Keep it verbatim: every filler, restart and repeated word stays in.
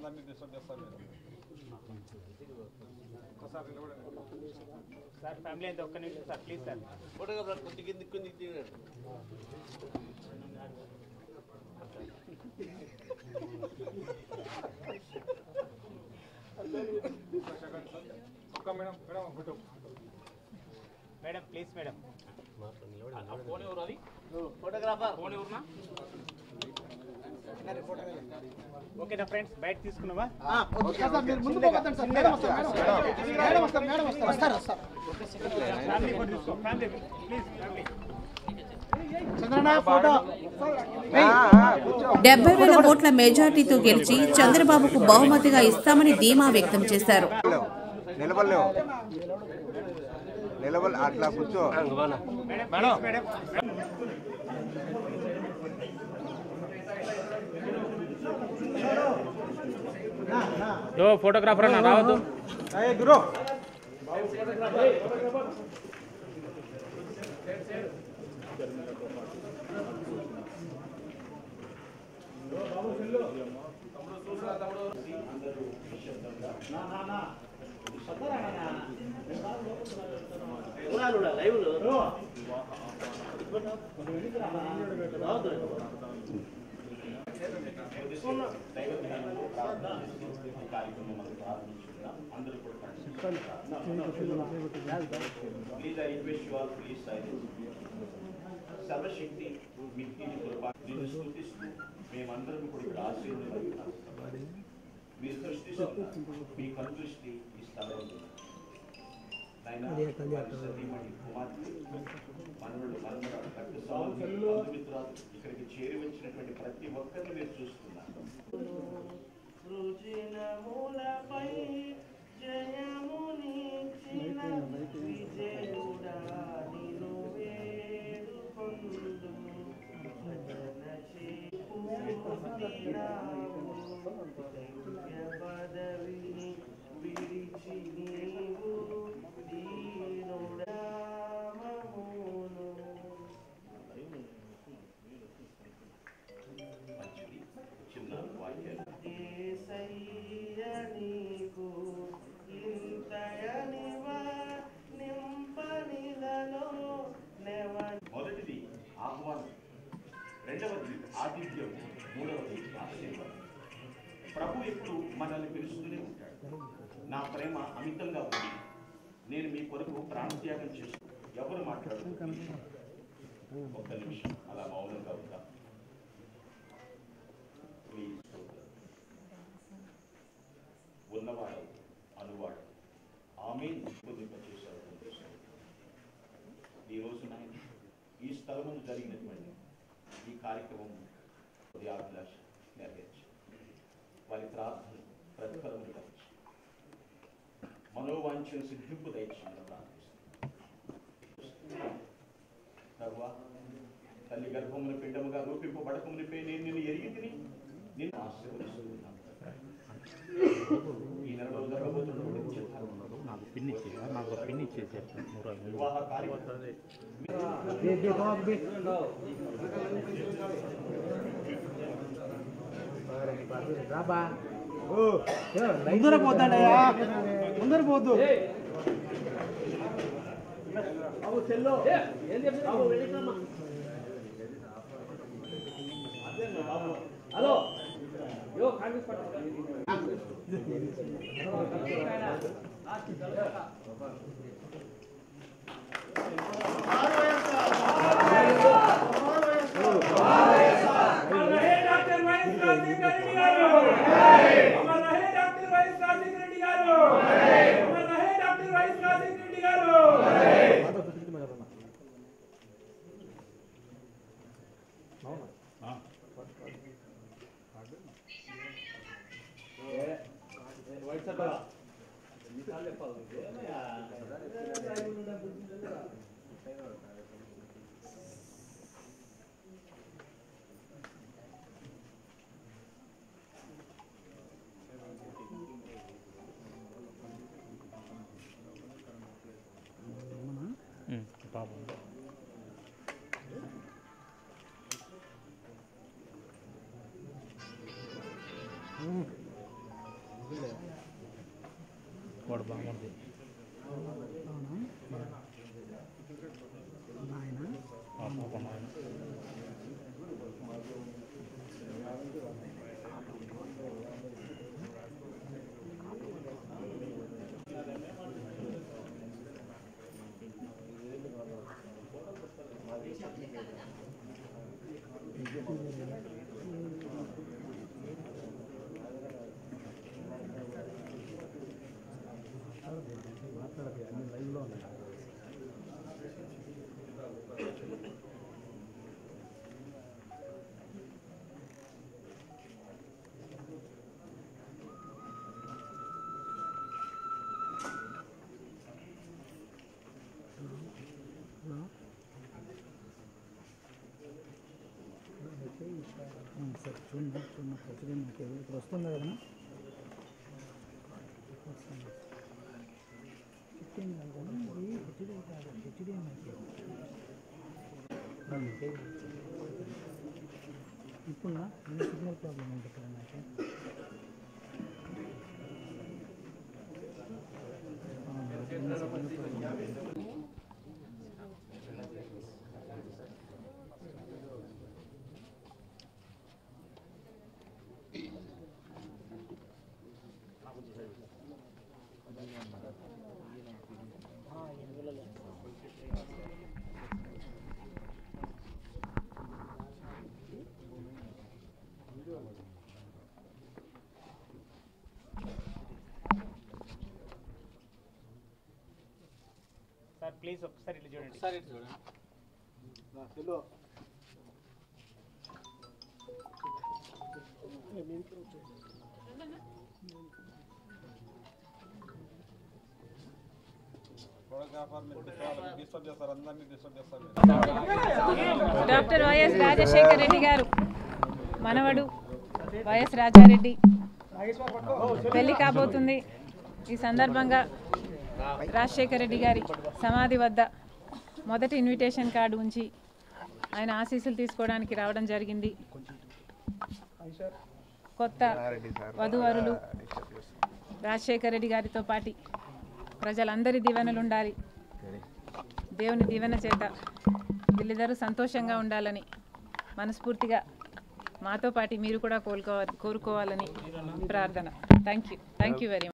అందరినీ డిస్టర్బ్ చేస్తారు ఒకసారి సార్ ఫ్యామిలీ అయితే ఒక్క నిమిషం సార్ ప్లీజ్ సార్ ఫోటోగ్రాఫర్ కొద్ది కింది కింది ఒక్క madam madam photo madam please madam phone ఎవరు అది ఫోటోగ్రాఫర్ ఫోన్ ఎవరునా ఓకేనా ఫ్రెండ్స్ బయట తీసుకున్నావా డెబ్బై వేల ఓట్ల మెజార్టీతో గెలిచి చంద్రబాబుకు బహుమతిగా ఇస్తామని ధీమా వ్యక్తం చేశారు. ఫోటోగ్రాఫర్ అన్న రావద్దు గురు సర్వశక్తి మిక్కిని నిన్ను స్తుతిస్తూ మేమందరం కూడా ఇక్కడ ఆశీర్వదిస్తున్నాం. మీరు సృష్టిస్తున్న మీ కనుదృష్టి ఈ స్థలంలో మనవడు మనవరాలు కట్టు బంధుమిత్రాలు ఇక్కడికి చేరి వచ్చినటువంటి ప్రతి ఒక్కరిని మీరు చూస్తున్నారు. మొదటిది ఆహ్వానం, రెండవది ఆతిథ్యం, మూడవది ఆశీర్వాదం. ప్రభు ఎప్పుడు మనల్ని పిలుస్తూనే ఉంటాడు. నా ప్రేమ అమితంగా ఉంది, నేను మీ కొరకు ప్రాణత్యాగం చేస్తూ ఎవరు మాట్లాడుతున్నారు? ఒక్క నిమిషం అలా మౌనంగా ఉందా? ప్లీజ్ ఉన్నవాడు అనువాడు ఆమె చేశారు. ఈ రోజు నాయన ఈ స్థలము జరిగినటువంటి ఈ కార్యక్రమం అభిలాష నెరవేర్చి వారి ప్రార్థన ప్రతిఫలము దయచి మనోవాంఛన సిద్ధింపు దయచేయమని ప్రార్థిస్తున్నాను. ప్రభువా, తల్లి గర్భమున పిండముగా రూపింపబడకమునిపై నేను నిన్ను ఎరిగి తిని నిన్ను ఆశీర్వదిస్తున్నాను. ఈ నెలలో జరగబోతున్నటువంటి నాకు పిన్ని నాకు పిన్ని చేసేది వివాహ కార్యక్రమం ముందర పోతాడయా, ముందర పోద్దు. హలో యో కాంగ్రెస్ పార్టీ వాడు బాగుంది సార్ చూడండి చూడండి ఖచ్చితంగా నాకు ఇప్పుడు వస్తుంది కదా చెప్పింది కానీ ఇది హెచ్డి కాదు హెచ్డి ఇప్పుడు సిగ్నల్ ప్రాబ్లం ఉంటుంది నాకు సార్ ప్లీజ్ ఒకసారి ఇట్లా చూడండి ఒకసారి ఇట్లా చూడండి డాక్టర్ వైఎస్ రాజశేఖర్ రెడ్డి గారు మనవడు వైఎస్ రాజారెడ్డి పెళ్లి కాబోతుంది. ఈ సందర్భంగా రాజశేఖర్ రెడ్డి గారి సమాధి వద్ద మొదటి ఇన్విటేషన్ కార్డు ఉంచి ఆయన ఆశీస్సులు తీసుకోవడానికి రావడం జరిగింది. కొత్త వధూవరులు రాజశేఖర్ రెడ్డి గారితో పాటు ప్రజలందరి దీవెనలు ఉండాలి, దేవుని దీవెన చేత వీళ్ళిద్దరూ సంతోషంగా ఉండాలని మనస్ఫూర్తిగా మాతో పాటు మీరు కూడా కోరుకోవాలి కోరుకోవాలని ప్రార్థన. Thank you thank you very much.